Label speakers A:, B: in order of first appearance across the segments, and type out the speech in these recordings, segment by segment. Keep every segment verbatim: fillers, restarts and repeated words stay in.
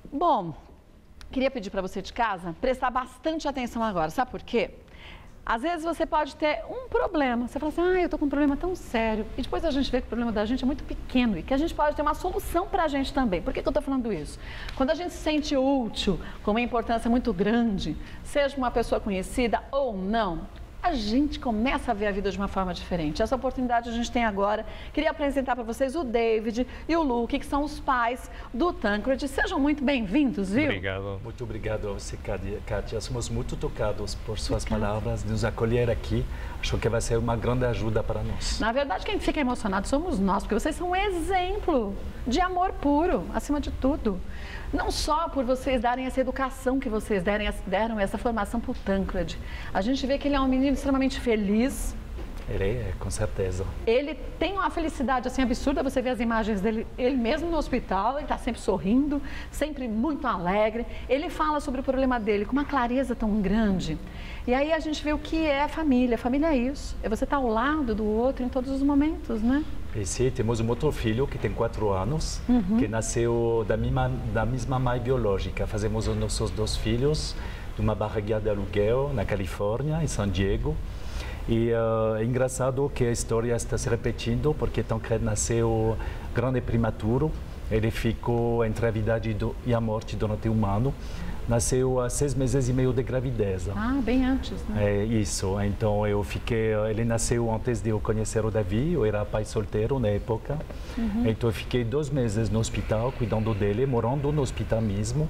A: Bom, queria pedir para você de casa prestar bastante atenção agora, sabe por quê? Às vezes você pode ter um problema, você fala assim, ah, eu tô com um problema tão sério, e depois a gente vê que o problema da gente é muito pequeno e que a gente pode ter uma solução para a gente também. Por que que eu tô falando isso? Quando a gente se sente útil, com uma importância muito grande, seja uma pessoa conhecida ou não, a gente começa a ver a vida de uma forma diferente. Essa oportunidade a gente tem agora. Queria apresentar para vocês o David e o Luke, que são os pais do Tancred. Sejam muito bem-vindos, viu?
B: Obrigado.
C: Muito obrigado a você, Kátia. Somos muito tocados por suas Obrigada. palavras, de nos acolher aqui. Acho que vai ser uma grande ajuda para nós.
A: Na verdade, quem fica emocionado somos nós, porque vocês são um exemplo de amor puro, acima de tudo. Não só por vocês darem essa educação que vocês deram, deram essa formação para o Tancred. A gente vê que ele é um menino extremamente feliz.
C: Ele é, com certeza.
A: Ele tem uma felicidade assim absurda, você vê as imagens dele, ele mesmo no hospital, ele está sempre sorrindo, sempre muito alegre. Ele fala sobre o problema dele com uma clareza tão grande. E aí a gente vê o que é família. Família é isso, é você estar ao lado do outro em todos os momentos, né?
C: E sim, temos um outro filho que tem quatro anos,
A: uhum.
C: que nasceu da mesma, da mesma mãe biológica. Fazemos os nossos dois filhos de uma barriga de aluguel na Califórnia, em San Diego. E uh, é engraçado que a história está se repetindo, porque Tancred nasceu grande e prematuro. Ele ficou entre a vida e a morte durante um ano. Nasceu há seis meses e meio de gravidez.
A: Ah, bem antes, né?
C: É isso. Então eu fiquei. Ele nasceu antes de eu conhecer o Davi. Eu era pai solteiro na época. Uhum. Então eu fiquei dois meses no hospital cuidando dele, morando no hospital mesmo.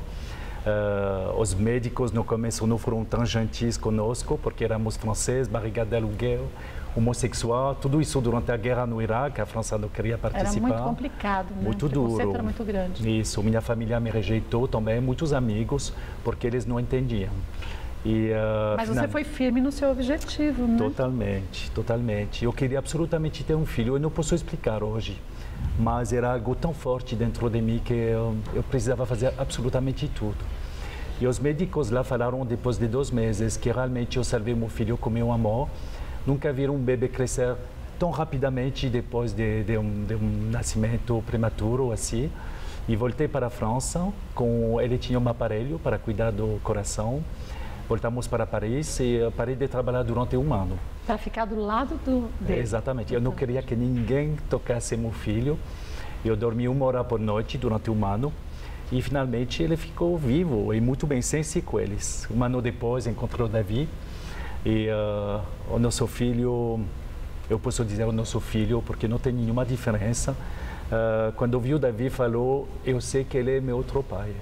C: Uh, os médicos no começo não foram tão gentis conosco, porque éramos franceses, barriga de aluguel, homossexual, tudo isso durante a guerra no Iraque, a França não queria participar.
A: Era muito complicado, né?
C: Muito
A: o
C: duro.
A: Era muito grande.
C: Isso, minha família me rejeitou também, muitos amigos, porque eles não entendiam. E, uh,
A: Mas você
C: final...
A: foi firme no seu objetivo, né?
C: Totalmente, totalmente. Eu queria absolutamente ter um filho, eu não posso explicar hoje. Mas era algo tão forte dentro de mim que eu, eu precisava fazer absolutamente tudo. E os médicos lá falaram, depois de dois meses, que realmente eu salvei meu filho com meu amor. Nunca viram um bebê crescer tão rapidamente depois de, de, um, de um nascimento prematuro, assim. E voltei para a França, com, ele tinha um aparelho para cuidar do coração. Voltamos para Paris e parei de trabalhar durante um ano.
A: Para ficar do lado do dele.
C: Exatamente. Eu não queria que ninguém tocasse meu filho. Eu dormi uma hora por noite durante um ano. E finalmente ele ficou vivo e muito bem, sem sequelas. Um ano depois encontrei o Davi. E uh, o nosso filho, eu posso dizer o nosso filho porque não tem nenhuma diferença. Uh, quando eu vi o Davi, falou, eu sei que ele é meu outro pai.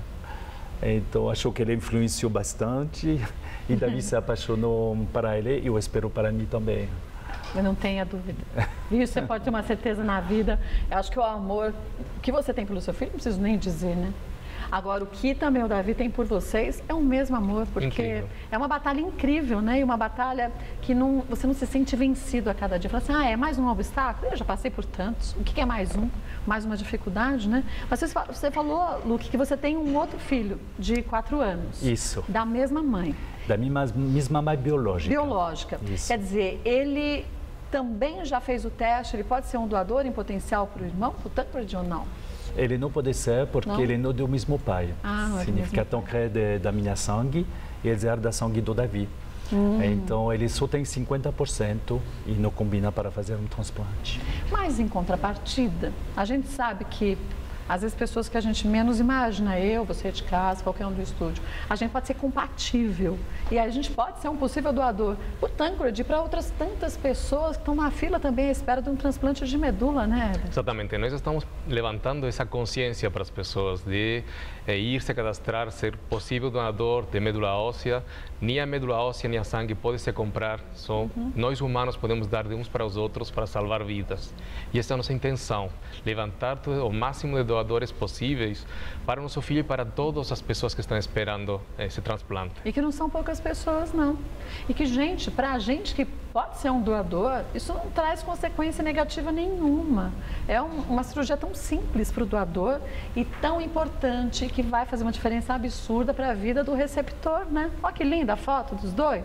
C: Então, acho que ele influenciou bastante e Davi se apaixonou para ele e eu espero para mim também.
A: Eu não tenho a dúvida. Isso você pode ter uma certeza na vida. Eu acho que o amor que você tem pelo seu filho, não preciso nem dizer, né? Agora, o que também o Davi tem por vocês é o mesmo amor, porque incrível. É uma batalha incrível, né? E uma batalha que não, você não se sente vencido a cada dia. Fala assim, ah, é mais um obstáculo? Eu já passei por tantos. O que é mais um? Mais uma dificuldade, né? Mas você, você falou, Luke, que você tem um outro filho de quatro anos.
C: Isso.
A: Da mesma mãe.
C: Da mesma, mesma mãe biológica.
A: Biológica.
C: Isso.
A: Quer dizer, ele também já fez o teste, ele pode ser um doador em potencial para o irmão, para o Tancred ou não?
C: Ele não pode ser porque não? ele não é do mesmo pai.
A: Ah, não é
C: Significa que Tancred é da minha sangue e eles eram da sangue do Davi. Hum. Então ele só tem cinquenta por cento e não combina para fazer um transplante.
A: Mas em contrapartida, a gente sabe que às vezes pessoas que a gente menos imagina, eu, você de casa, qualquer um do estúdio, a gente pode ser compatível e a gente pode ser um possível doador. O Tancred para outras tantas pessoas que estão na fila também à espera de um transplante de medula, né?
B: Exatamente, nós estamos levantando essa consciência para as pessoas de eh, ir se cadastrar, ser possível doador de médula óssea. Nem a médula óssea nem a sangue pode se comprar, só uhum. nós humanos podemos dar de uns para os outros para salvar vidas. E essa é a nossa intenção, levantar o máximo de doadores possíveis para o nosso filho e para todas as pessoas que estão esperando esse transplante.
A: E que não são poucas pessoas, não. E que, gente, para a gente que pode ser um doador, isso não traz consequência negativa nenhuma. É um, uma cirurgia tão simples para o doador e tão importante que vai fazer uma diferença absurda para a vida do receptor, né? Olha que linda a foto dos dois.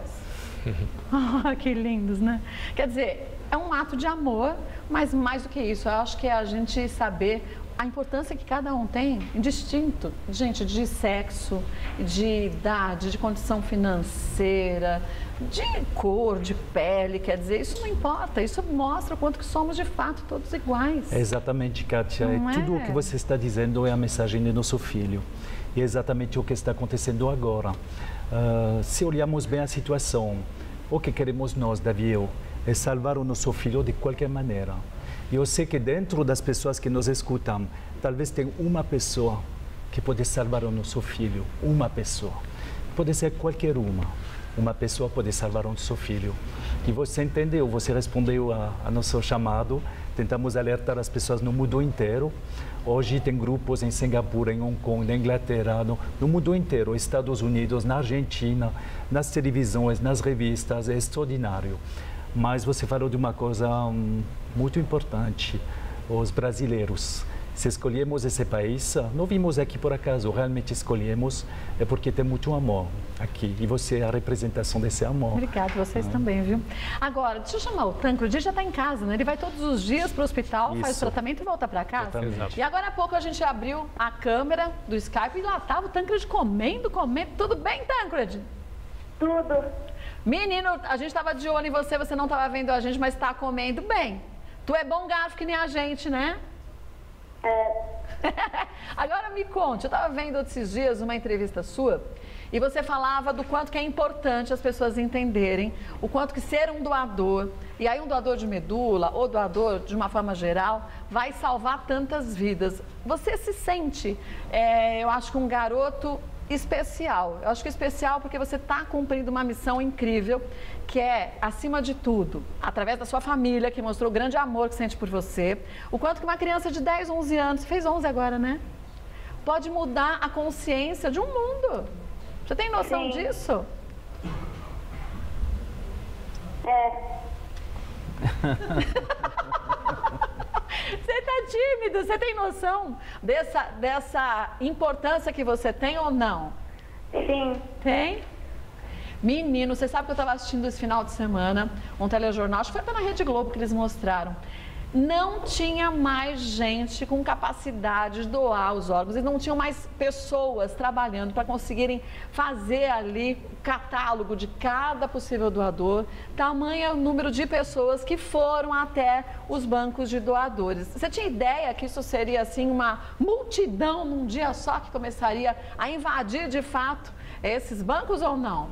A: Olha que lindos, né? Quer dizer, é um ato de amor, mas mais do que isso, eu acho que é a gente saber a importância que cada um tem, indistinto, gente, de sexo, de idade, de condição financeira, de cor, de pele, quer dizer, isso não importa, isso mostra o quanto que somos de fato todos iguais.
C: É exatamente, Kátia, é,
A: é
C: tudo o que você está dizendo é a mensagem do nosso filho. E é exatamente o que está acontecendo agora. Uh, se olharmos bem a situação, o que queremos nós, Davi e eu, é salvar o nosso filho de qualquer maneira. E eu sei que dentro das pessoas que nos escutam, talvez tenha uma pessoa que pode salvar o nosso filho. Uma pessoa. Pode ser qualquer uma. Uma pessoa pode salvar o nosso filho. E você entendeu, você respondeu a, a nosso chamado. Tentamos alertar as pessoas no mundo inteiro. Hoje tem grupos em Singapura, em Hong Kong, na Inglaterra, no, no mundo inteiro, Estados Unidos, na Argentina, nas televisões, nas revistas, é extraordinário. Mas você falou de uma coisa hum, muito importante, os brasileiros. Se escolhemos esse país, não vimos aqui por acaso, realmente escolhemos, é porque tem muito amor aqui. E você é a representação desse amor.
A: Obrigada, vocês ah. também, viu? Agora, deixa eu chamar o Tancred, ele já está em casa, né? Ele vai todos os dias para o hospital, Isso. faz o tratamento e volta para casa.
C: Exatamente.
A: E agora há pouco a gente abriu a câmera do Skype e lá estava o Tancred comendo, comendo. Tudo bem, Tancred?
D: Tudo.
A: Menino, a gente estava de olho em você, você não estava vendo a gente, mas está comendo bem. Tu é bom garfo que nem a gente, né?
D: É.
A: Agora me conte, eu estava vendo esses dias uma entrevista sua e você falava do quanto que é importante as pessoas entenderem o quanto que ser um doador, e aí um doador de medula ou doador de uma forma geral, vai salvar tantas vidas. Você se sente, é, eu acho que um garoto especial. Eu acho que especial porque você está cumprindo uma missão incrível, que é, acima de tudo, através da sua família, que mostrou o grande amor que sente por você, o quanto que uma criança de dez, onze anos, fez onze agora, né? Pode mudar a consciência de um mundo. Você tem noção
D: Sim.
A: disso?
D: É.
A: Você está tímido, você tem noção dessa, dessa importância que você tem ou não?
D: Sim.
A: Tem? Menino, você sabe que eu estava assistindo esse final de semana um telejornal, acho que foi até na Rede Globo que eles mostraram. Não tinha mais gente com capacidade de doar os órgãos e não tinham mais pessoas trabalhando para conseguirem fazer ali o catálogo de cada possível doador, tamanho é o número de pessoas que foram até os bancos de doadores. Você tinha ideia que isso seria assim uma multidão num dia só que começaria a invadir de fato esses bancos ou não?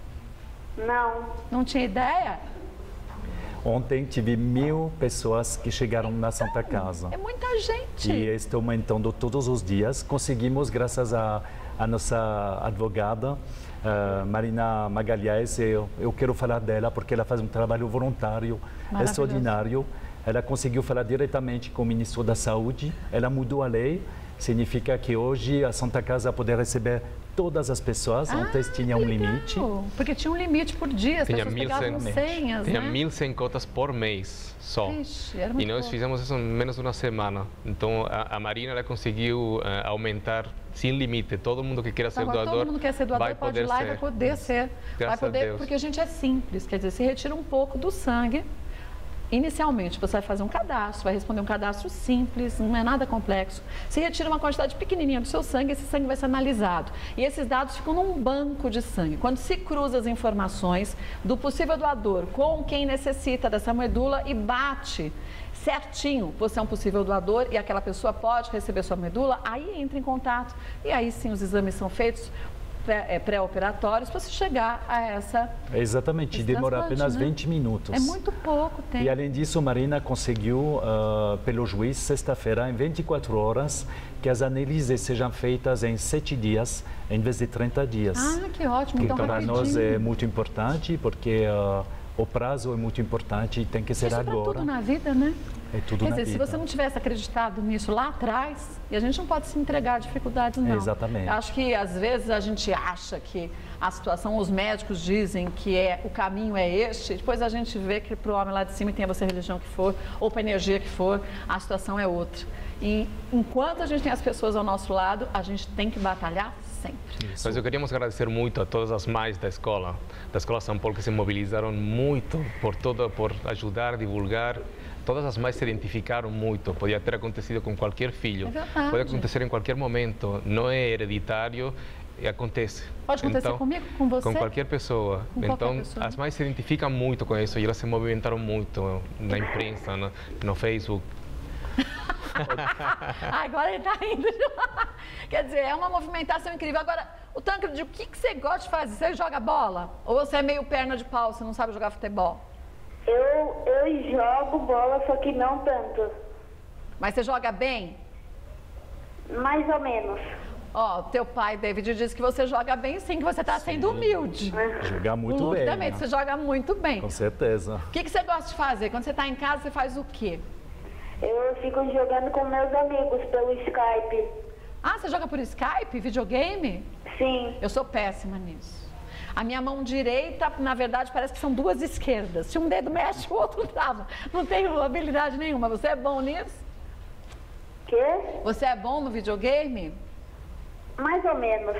D: Não.
A: Não tinha ideia?
C: Ontem tive mil pessoas que chegaram na Santa Casa.
A: É muita gente.
C: E estou aumentando todos os dias. Conseguimos, graças à a, a nossa advogada, uh, Marina Magalhães, eu, eu quero falar dela porque ela faz um trabalho voluntário extraordinário. Ela conseguiu falar diretamente com o ministro da Saúde. Ela mudou a lei. Significa que hoje a Santa Casa pode receber todas as pessoas. Antes
A: ah,
C: tinha um limite.
A: Porque tinha um limite por dia, as
B: tinha
A: pessoas pegavam senhas,
B: Tinha
A: né?
B: mil e cem cotas por mês só.
A: Ixi, era muito
B: e nós
A: pouco.
B: fizemos isso em menos de uma semana. Então a, a Marina ela conseguiu uh, aumentar sem limite. Todo mundo que queira ser
A: Agora,
B: doador
A: todo mundo quer ser doador,
B: vai
A: pode
B: poder
A: ir lá
B: ser.
A: e vai poder ser.
B: Graças
A: vai poder,
B: a Deus.
A: porque a gente é simples, quer dizer, se retira um pouco do sangue. Inicialmente, você vai fazer um cadastro, vai responder um cadastro simples, não é nada complexo. Se retira uma quantidade pequenininha do seu sangue, esse sangue vai ser analisado. E esses dados ficam num banco de sangue. Quando se cruza as informações do possível doador com quem necessita dessa medula e bate certinho, você é um possível doador e aquela pessoa pode receber sua medula, aí entra em contato e aí sim os exames são feitos pré-operatórios para se chegar a essa...
C: Exatamente, demora apenas né? vinte minutos.
A: É muito pouco tempo.
C: E além disso, Marina conseguiu, uh, pelo juiz, sexta-feira, em vinte e quatro horas, que as análises sejam feitas em sete dias, em vez de trinta dias.
A: Ah, que ótimo, então
C: que para
A: rapidinho.
C: nós é muito importante, porque uh, o prazo é muito importante e tem que ser
A: Isso
C: agora.
A: Isso é tudo na vida, né?
C: É tudo
A: Quer
C: na
A: dizer,
C: vida.
A: se você não tivesse acreditado nisso lá atrás, e a gente não pode se entregar a dificuldades, não.
C: Exatamente.
A: Acho que, às vezes, a gente acha que a situação, os médicos dizem que é, o caminho é este, depois a gente vê que para o homem lá de cima, tenha você a religião que for, ou para a energia que for, a situação é outra. E enquanto a gente tem as pessoas ao nosso lado, a gente tem que batalhar sempre.
B: Isso. Mas eu queríamos agradecer muito a todas as mães da escola, da Escola São Paulo, que se mobilizaram muito por todo, por ajudar, divulgar. Todas as mães se identificaram muito. Podia ter acontecido com qualquer filho.
A: É verdade.
B: Pode acontecer em qualquer momento. Não é hereditário. E acontece.
A: Pode acontecer
B: então,
A: comigo, com você?
B: Com qualquer pessoa.
A: Com
B: então,
A: qualquer pessoa.
B: as mães se identificam muito com isso e elas se movimentaram muito na imprensa, no, no Facebook.
A: Agora ele tá rindo. Quer dizer, é uma movimentação incrível. Agora, o Tancredi, o que, que você gosta de fazer? Você joga bola? Ou você é meio perna de pau, você não sabe jogar futebol?
D: Eu, eu jogo bola, só que não tanto.
A: Mas você joga bem?
D: Mais ou menos.
A: Ó, teu pai, David, disse que você joga bem sim, que você está sendo humilde.
C: Jogar muito
A: o Luke
C: bem.
A: também,
C: né?
A: você joga muito bem.
C: Com certeza.
A: O que, que você gosta de fazer? Quando você está em casa, você faz o quê?
D: Eu fico jogando com meus amigos pelo Skype.
A: Ah, você joga por Skype, videogame?
D: Sim.
A: Eu sou péssima nisso. A minha mão direita, na verdade, parece que são duas esquerdas. Se um dedo mexe, o outro trava. Não tenho habilidade nenhuma. Você é bom nisso?
D: Quê?
A: Você é bom no videogame?
D: Mais ou menos.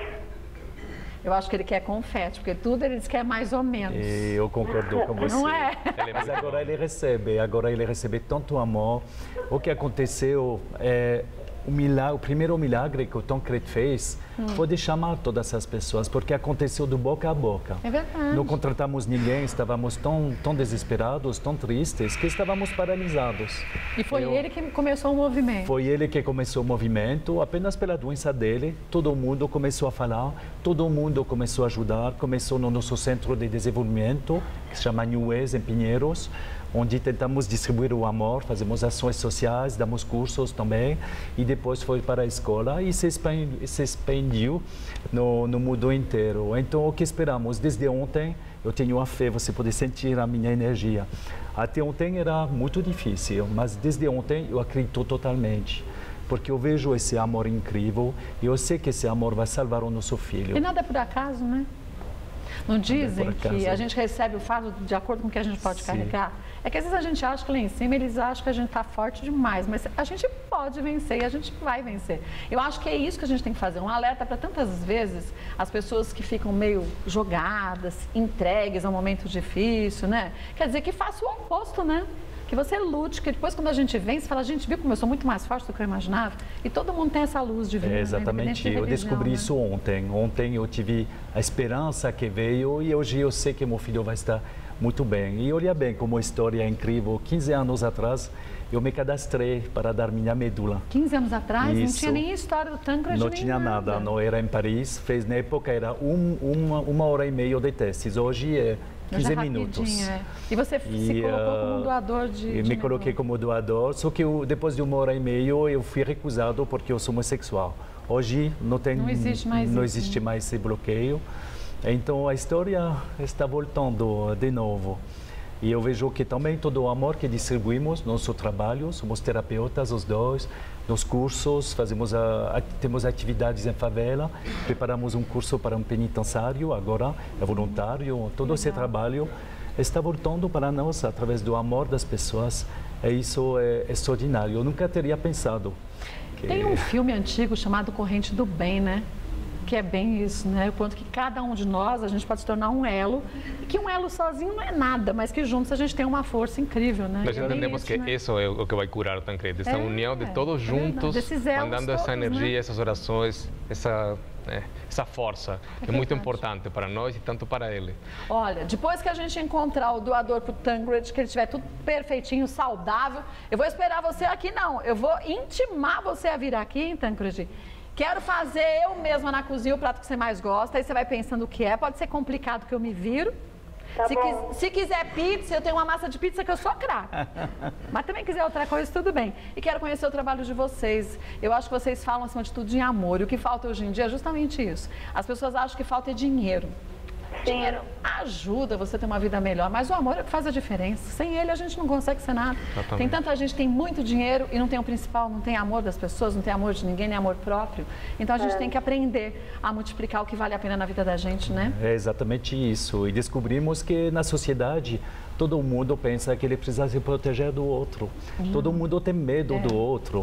A: Eu acho que ele quer confete, porque tudo ele diz que é mais ou menos.
C: E eu concordo com você.
A: Não é?
C: Mas agora ele recebe, agora ele recebe tanto amor. O que aconteceu é o, milagre, o primeiro milagre que o Tancredi fez hum. foi de chamar todas as pessoas, porque aconteceu do boca a boca.
A: É verdade.
C: Não contratamos ninguém, estávamos tão, tão desesperados, tão tristes, que estávamos paralisados.
A: E foi
C: Eu,
A: ele que começou o movimento.
C: Foi ele que começou o movimento, apenas pela doença dele, todo mundo começou a falar, todo mundo começou a ajudar, começou no nosso centro de desenvolvimento, que se chama New Ways, em Pinheiros, onde tentamos distribuir o amor, fazemos ações sociais, damos cursos também, e depois foi para a escola e se expandiu, se expandiu no, no mundo inteiro. Então, o que esperamos? Desde ontem, eu tenho a fé, você pode sentir a minha energia. Até ontem era muito difícil, mas desde ontem eu acredito totalmente, porque eu vejo esse amor incrível e eu sei que esse amor vai salvar o nosso filho.
A: E nada é por acaso, né? Não dizem
C: é
A: que a gente recebe o fardo de acordo com o que a gente pode Sim. carregar? É que às vezes a gente acha que lá em cima eles acham que a gente está forte demais, mas a gente pode vencer e a gente vai vencer. Eu acho que é isso que a gente tem que fazer, um alerta para tantas vezes as pessoas que ficam meio jogadas, entregues a um momento difícil, né? Quer dizer, que faça o oposto, né? Que você lute, que depois quando a gente vence, fala, a gente viu como eu sou muito mais forte do que eu imaginava. E todo mundo tem essa luz divina.
C: É, exatamente,
A: né?
C: eu descobri né? isso ontem. Ontem eu tive a esperança que veio e hoje eu sei que meu filho vai estar muito bem. E olha bem como a história é incrível. quinze anos atrás, eu me cadastrei para dar minha medula.
A: quinze anos atrás?
C: Isso.
A: Não tinha nem história do Tancredi?
C: Não tinha nada. nada, não era em Paris. Fez, na época era um, uma, uma hora e meia de testes. Hoje é quinze minutos.
A: É. E você e, se colocou como um doador de
C: Eu
A: de
C: me coloquei como doador, só que eu, depois de uma hora e meia eu fui recusado porque eu sou homossexual. Hoje não, tem,
A: não existe mais
C: não
A: isso,
C: existe
A: né?
C: mais esse bloqueio. Então a história está voltando de novo. E eu vejo que também todo o amor que distribuímos no nosso trabalho, somos terapeutas os dois, nos cursos, fazemos a, a, temos atividades em favela, preparamos um curso para um penitenciário, agora é voluntário, todo esse trabalho está voltando para nós através do amor das pessoas, e isso é extraordinário, eu nunca teria pensado. Que...
A: Tem um filme antigo chamado Corrente do Bem, né? Que é bem isso, né? O quanto que cada um de nós, a gente pode se tornar um elo, e que um elo sozinho não é nada, mas que juntos a gente tem uma força incrível, né?
B: Nós
A: é
B: entendemos
A: isso,
B: que
A: né?
B: isso é o que vai curar o Tancredi, essa
A: é,
B: união de todos é juntos, mandando essa energia, né? Essas orações, essa, é, essa força, é que é muito importante para nós e tanto para ele.
A: Olha, depois que a gente encontrar o doador para o Tancredi, que ele estiver tudo perfeitinho, saudável, eu vou esperar você aqui, não, eu vou intimar você a vir aqui, hein, Tancredi? Quero fazer eu mesma na cozinha o prato que você mais gosta, aí você vai pensando o que é, pode ser complicado que eu me viro.
D: Tá
A: se, quis, se quiser pizza, eu tenho uma massa de pizza que eu sou craque. Mas também quiser outra coisa, tudo bem. E quero conhecer o trabalho de vocês. Eu acho que vocês falam, acima de tudo, de amor. E o que falta hoje em dia é justamente isso. As pessoas acham que falta é dinheiro.
D: Sim.
A: Dinheiro ajuda você a ter uma vida melhor, mas o amor é o que faz a diferença. Sem ele a gente não consegue ser nada.
B: Exatamente.
A: Tem tanta gente que tem muito dinheiro e não tem o principal, não tem amor das pessoas, não tem amor de ninguém, nem amor próprio. Então a gente é. tem que aprender a multiplicar o que vale a pena na vida da gente, né?
C: É exatamente isso. E descobrimos que na sociedade todo mundo pensa que ele precisa se proteger do outro. Hum. Todo mundo tem medo é. do outro.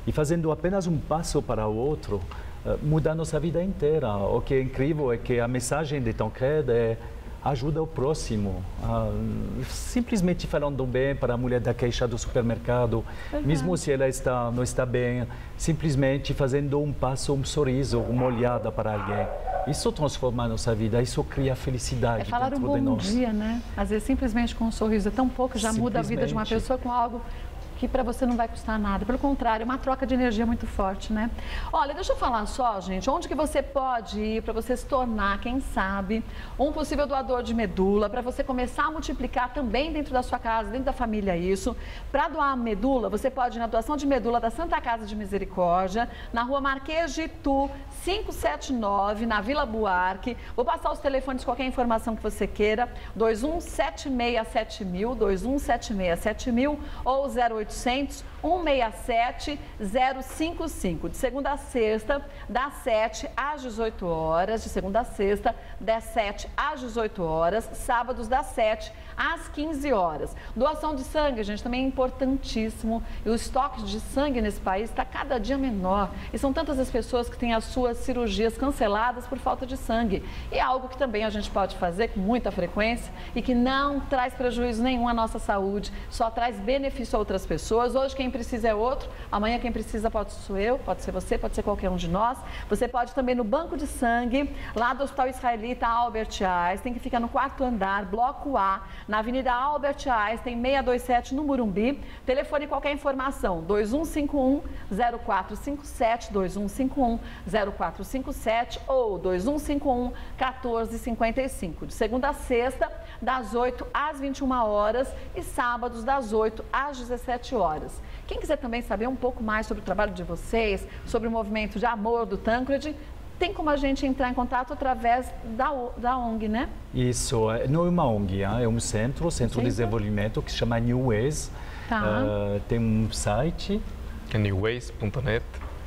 C: E fazendo apenas um passo para o outro, muda a nossa vida inteira. O que é incrível é que a mensagem de Tancred é ajuda o próximo. Ah, simplesmente falando bem para a mulher da queixa do supermercado, uhum. mesmo se ela está, não está bem, simplesmente fazendo um passo, um sorriso, uma olhada para alguém. Isso transforma a nossa vida, isso cria felicidade
A: é falar
C: dentro
A: um
C: de
A: bom
C: nós.
A: dia, né? Às vezes simplesmente com um sorriso, é tão pouco, já muda a vida de uma pessoa com algo que para você não vai custar nada. Pelo contrário, é uma troca de energia muito forte, né? Olha, deixa eu falar só, gente, onde que você pode ir para você se tornar, quem sabe, um possível doador de medula, para você começar a multiplicar também dentro da sua casa, dentro da família isso. Para doar medula, você pode ir na doação de medula da Santa Casa de Misericórdia, na rua Marquês de Itu, quinhentos e setenta e nove, na Vila Buarque. Vou passar os telefones, qualquer informação que você queira, dois um sete seis sete mil, dois um sete seis sete mil ou zero oitocentos, um seis sete, zero cinco cinco. De segunda a sexta, das sete às dezoito horas. De segunda a sexta, das sete às dezoito horas. Sábados, das sete às quinze horas. Doação de sangue, gente, também é importantíssimo. E o estoque de sangue nesse país está cada dia menor. E são tantas as pessoas que têm as suas cirurgias canceladas por falta de sangue. E é algo que também a gente pode fazer com muita frequência e que não traz prejuízo nenhum à nossa saúde, só traz benefício a outras pessoas. Hoje quem precisa é outro, amanhã quem precisa pode ser eu, pode ser você, pode ser qualquer um de nós. Você pode também no banco de sangue, lá do Hospital Israelita Albert Einstein, que fica no quarto andar, bloco A, na Avenida Albert Einstein, seiscentos e vinte e sete, no Morumbi. Telefone qualquer informação, dois um cinco um, zero quatro cinco sete, dois um cinco um, zero quatro cinco sete ou dois um cinco um, um quatro cinco cinco. De segunda a sexta, das oito às vinte e uma horas e sábados das oito às dezessete horas. Quem quiser também saber um pouco mais sobre o trabalho de vocês, sobre o movimento de amor do Tancred, tem como a gente entrar em contato através da, da O N G, né? Isso,
C: não é uma O N G, é um centro, centro de desenvolvimento que se chama New Ways.
A: Tá.
C: Uh, tem um site.
B: É new ways ponto net.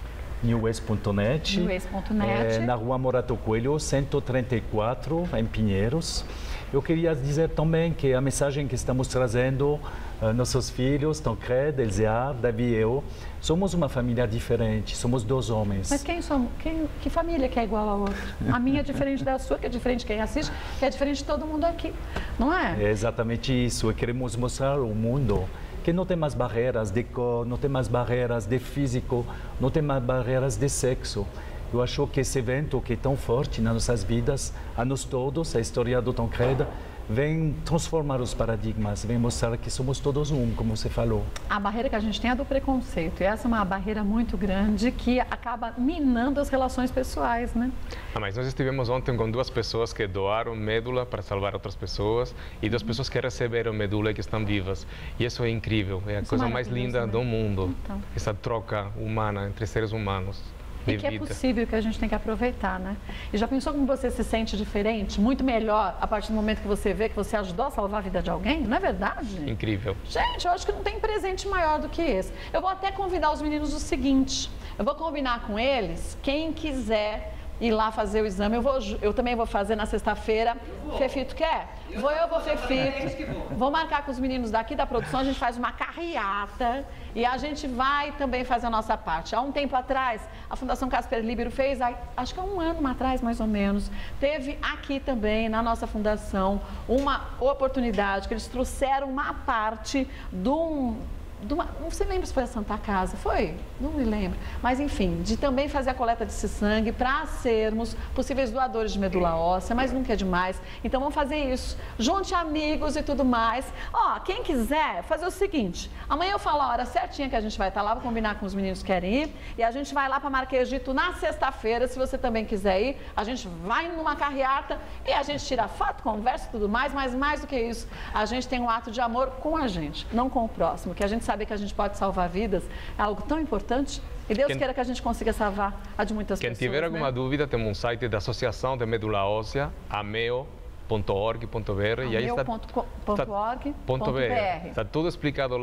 C: new ways ponto net.
A: new ways ponto net.
C: É, na rua Morato Coelho, cento e trinta e quatro, em Pinheiros. Eu queria dizer também que a mensagem que estamos trazendo, uh, nossos filhos, Tancred, Elzear, Davi e eu, somos uma família diferente, somos dois homens.
A: Mas quem somos? Quem, que família que é igual a outra? A minha é diferente da sua, que é diferente de quem assiste, que é diferente de todo mundo aqui, não é?
C: É exatamente isso, e queremos mostrar ao mundo que não tem mais barreiras de cor, não tem mais barreiras de físico, não tem mais barreiras de sexo. Eu acho que esse evento que é tão forte nas nossas vidas, a nós todos, a história do Tancred, vem transformar os paradigmas, vem mostrar que somos todos um, como você falou.
A: A barreira que a gente tem é do preconceito, e essa é uma barreira muito grande que acaba minando as relações pessoais, né?
B: Ah, mas nós estivemos ontem com duas pessoas que doaram medula para salvar outras pessoas e duas pessoas que receberam medula e que estão vivas. E isso é incrível, é a coisa mais linda, né, do mundo, então, essa troca humana entre seres humanos.
A: E que é possível, que a gente tem que aproveitar, né? E já pensou como você se sente diferente, muito melhor, a partir do momento que você vê que você ajudou a salvar a vida de alguém? Não é verdade?
B: Incrível.
A: Gente, eu acho que não tem presente maior do que esse. Eu vou até convidar os meninos o seguinte, eu vou combinar com eles, quem quiser ir lá fazer o exame, eu, vou, eu também vou fazer na sexta-feira. Fefito quer? Vou eu, vou Fefito. Vou marcar com os meninos daqui da produção, a gente faz uma carreata e a gente vai também fazer a nossa parte. Há um tempo atrás, a Fundação Casper Libero fez, acho que há um ano atrás mais ou menos, teve aqui também na nossa fundação uma oportunidade que eles trouxeram uma parte de um... Uma, não se lembra se foi a Santa Casa, foi? Não me lembro. Mas, enfim, de também fazer a coleta desse sangue para sermos possíveis doadores de medula óssea, mas nunca é demais. Então, vamos fazer isso. Junte amigos e tudo mais. Ó, quem quiser, fazer o seguinte. Amanhã eu falo a hora certinha que a gente vai estar lá, vou combinar com os meninos que querem ir. E a gente vai lá para Marquês de Itu na sexta-feira, se você também quiser ir. A gente vai numa carreata e a gente tira foto, conversa e tudo mais. Mas, mais do que isso, a gente tem um ato de amor com a gente, não com o próximo, que a gente sabe saber que a gente pode salvar vidas é algo tão importante e Deus quem, queira que a gente consiga salvar a de muitas
B: quem
A: pessoas.
B: Quem tiver
A: né?
B: alguma dúvida, temos um site da Associação de Medula Óssea, ameo ponto org ponto br, e aí está,
A: ameo ponto org ponto br.
B: Está tudo explicado lá,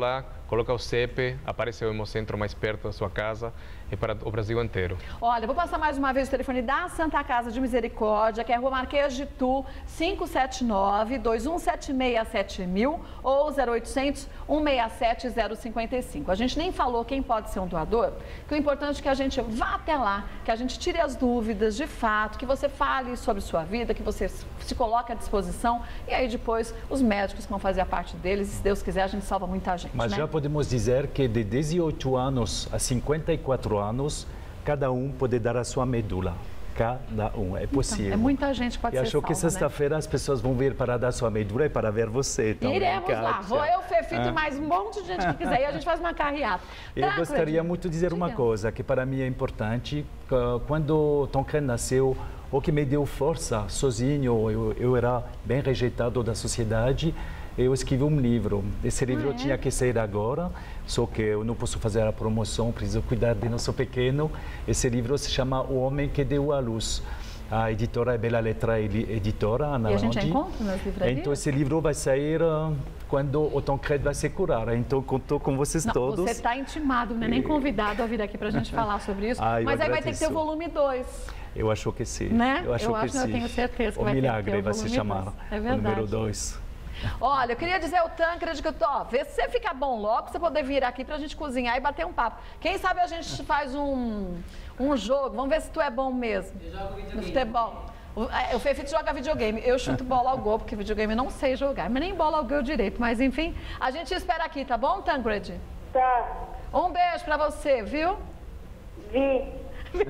B: coloca o C E P, aparece o Hemocentro mais perto da sua casa, é para o Brasil inteiro.
A: Olha, vou passar mais uma vez o telefone da Santa Casa de Misericórdia, que é a Rua Marquês de Tu, cinco sete nove, dois um sete seis, sete mil ou zero oitocentos, um seis sete, zero cinquenta e cinco. A gente nem falou quem pode ser um doador, que o importante é que a gente vá até lá, que a gente tire as dúvidas de fato, que você fale sobre sua vida, que você se coloque à disposição e aí depois os médicos vão fazer a parte deles e se Deus quiser a gente salva muita gente.
C: Mas
A: né?
C: já podemos dizer que de dezoito anos a cinquenta e quatro anos, cada um pode dar a sua medula. Cada um, é possível.
A: Então, é muita gente que pode
C: e
A: ser
C: acho
A: salva,
C: que sexta-feira
A: né?
C: as pessoas vão vir para dar sua medula e para ver você também.
A: Iremos
C: Kátia.
A: lá, vou eu, Fefito
C: Ah.
A: e mais um monte de gente que quiser e a gente faz uma carreata.
C: Eu
A: Tá,
C: gostaria
A: Cleide?
C: muito de dizer uma
A: Diga.
C: coisa que para mim é importante. Quando Tancred nasceu, o que me deu força sozinho, eu, eu era bem rejeitado da sociedade, eu escrevi um livro. Esse livro
A: Ah, é?
C: tinha que sair agora, só que eu não posso fazer a promoção, preciso cuidar de nosso pequeno. Esse livro se chama O Homem que Deu à Luz. A editora é Bela Letra Editora, Ana
A: E a gente já
C: Landi.
A: encontra nas livrarias?
C: Então esse livro vai sair uh, quando o Tancred vai se curar. Então conto com vocês
A: Não,
C: todos.
A: você está intimado, não é nem convidado a vir aqui para a gente falar sobre isso.
C: Ah, eu
A: mas aí vai ter que ter o
C: agradeço.
A: volume dois.
C: Eu acho que sim.
A: Né?
C: Eu acho
A: Eu
C: que
A: acho,
C: sim.
A: eu tenho certeza que
C: o
A: vai ter que
C: milagre
A: ter o
C: vai se
A: volume
C: chamar.
A: dois. É
C: o
A: verdade.
C: número dois.
A: Olha, eu queria dizer ao Tancred que eu tô, ó, vê se você fica bom logo, pra você poder vir aqui pra gente cozinhar e bater um papo. Quem sabe a gente faz um, um jogo, vamos ver se tu é bom mesmo. Eu jogo videogame. No futebol. O, é, o Fefito joga videogame, eu chuto bola ao gol, porque videogame eu não sei jogar, mas nem bola ao gol direito. Mas enfim, a gente espera aqui, tá bom, Tancred?
D: Tá.
A: Um beijo pra você, viu?
D: Vi.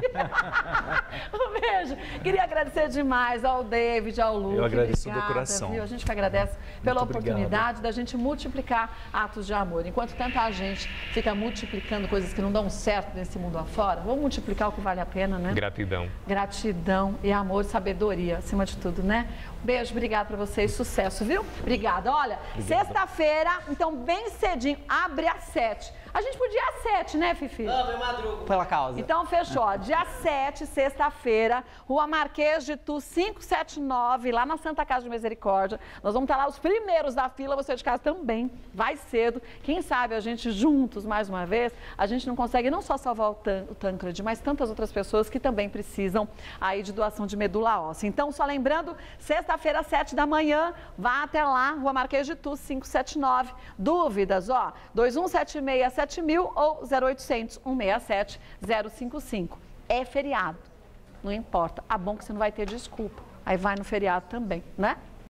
A: Um beijo. Queria agradecer demais ao David, ao Lu.
C: Eu agradeço
A: Obrigada,
C: do coração.
A: Viu? A gente que agradece pela
C: Muito
A: oportunidade
C: obrigado.
A: da gente multiplicar atos de amor. Enquanto tanta gente fica multiplicando coisas que não dão certo nesse mundo afora, vamos multiplicar o que vale a pena, né?
B: Gratidão.
A: Gratidão e amor e sabedoria, acima de tudo, né? Beijo, obrigado pra vocês, sucesso, viu? Obrigada. Olha, sexta-feira, então bem cedinho, abre às sete. A gente podia ir às sete, né, Fifi?
E: Não, foi madruga. Pela causa.
A: Então, fechou. Ó, dia sete, sexta-feira, Rua Marquês de Tu, quinhentos e setenta e nove, lá na Santa Casa de Misericórdia. Nós vamos estar lá os primeiros da fila, você de casa também. Vai cedo. Quem sabe a gente juntos, mais uma vez, a gente não consegue não só salvar o, Tan o Tancred, mas tantas outras pessoas que também precisam aí de doação de medula óssea. Então, só lembrando, sexta-feira, sete da manhã, vá até lá, Rua Marquês de Tu, quinhentos e setenta e nove. Dúvidas, ó, dois um sete seis, sete mil ou zero oitocentos, um seis sete, zero cinco cinco. É feriado, não importa. Ah, bom que você não vai ter desculpa. Aí vai no feriado também, né?